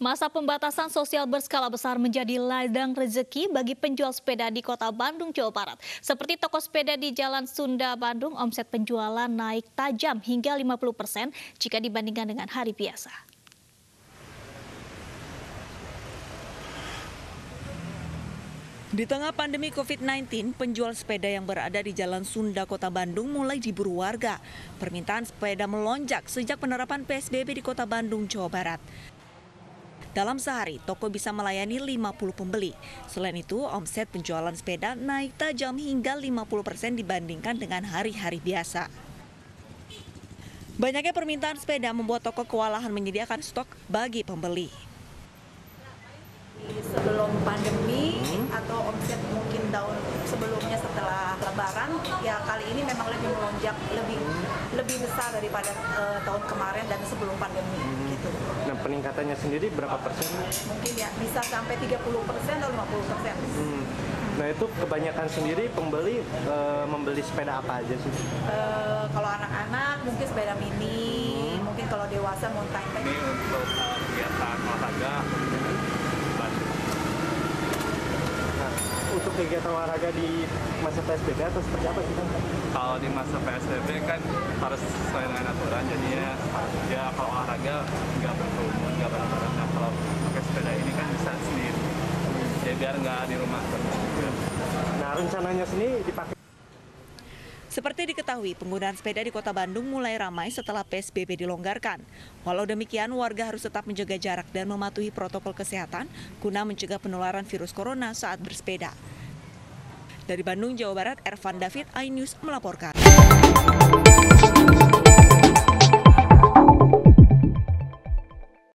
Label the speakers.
Speaker 1: Masa pembatasan sosial berskala besar menjadi ladang rezeki bagi penjual sepeda di Kota Bandung, Jawa Barat. Seperti toko sepeda di Jalan Sunda, Bandung, omset penjualan naik tajam hingga 50% jika dibandingkan dengan hari biasa.
Speaker 2: Di tengah pandemi COVID-19, penjual sepeda yang berada di Jalan Sunda, Kota Bandung mulai diburu warga. Permintaan sepeda melonjak sejak penerapan PSBB di Kota Bandung, Jawa Barat. Dalam sehari, toko bisa melayani 50 pembeli. Selain itu, omset penjualan sepeda naik tajam hingga 50% dibandingkan dengan hari-hari biasa. Banyaknya permintaan sepeda membuat toko kewalahan menyediakan stok bagi pembeli.
Speaker 3: Sebelum pandemi atau omset mungkin tahun sebelumnya setelah Lebaran, ya kali ini memang lebih melonjak, lebih besar daripada tahun kemarin dan sebelum pandemi gitu.
Speaker 4: Nah, peningkatannya sendiri berapa persen?
Speaker 3: Mungkin ya bisa sampai 30% atau 50%.
Speaker 4: Nah, itu kebanyakan sendiri pembeli membeli sepeda apa aja sih?
Speaker 3: Kalau anak-anak mungkin sepeda mini, mungkin kalau dewasa mountain bike.
Speaker 5: Ini untuk kegiatan olahraga.
Speaker 4: Untuk kegiatan olahraga di masa PSBB atau seperti apa sih, Kang?
Speaker 5: Kalau di masa PSBB kan harus sesuai dengan aturan, jadinya ya kalau olahraga nggak berkerumun, nggak bareng-bareng. Nah, kalau pakai sepeda ini kan bisa sendiri, ya biar nggak di rumah terus.
Speaker 4: Nah, rencananya sendiri dipakai.
Speaker 2: Seperti diketahui, penggunaan sepeda di Kota Bandung mulai ramai setelah PSBB dilonggarkan. Walau demikian, warga harus tetap menjaga jarak dan mematuhi protokol kesehatan guna mencegah penularan virus corona saat bersepeda. Dari Bandung, Jawa Barat, Ervan David, iNews melaporkan.